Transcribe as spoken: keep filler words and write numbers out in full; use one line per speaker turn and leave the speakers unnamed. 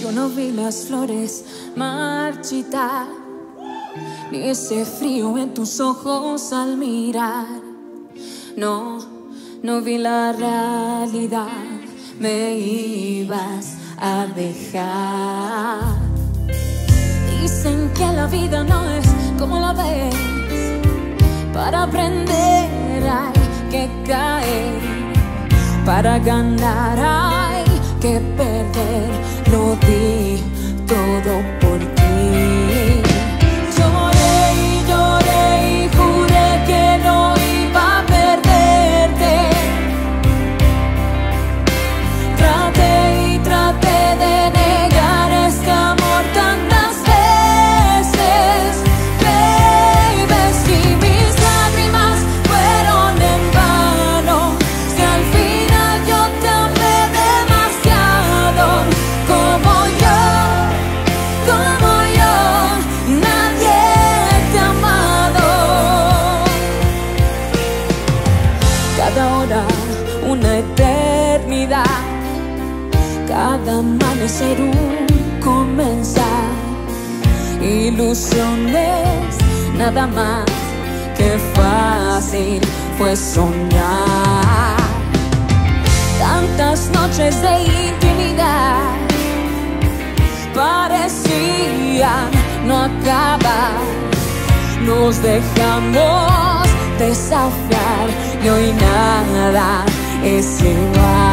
Yo no vi las flores marchitar, ni ese frío en tus ojos al mirar. No, no vi la realidad, me ibas a dejar. Dicen que la vida no es como la ves, para aprender hay que caer, para ganar hay que perder. Lo di todo por ti. Lloré y lloré y juré que no iba a perderte. Traté y traté de negar este amor tantas veces, baby. Si mis lágrimas fueron en vano, si al final yo te amé demasiado, como yo, como yo, nadie te ha amado. Cada hora una eternidad, cada amanecer un comenzar. Ilusiones, nada más que fácil fue soñar. Tantas noches de intimidad parecían no acabar. Nos dejamos desafiar y hoy nada es igual.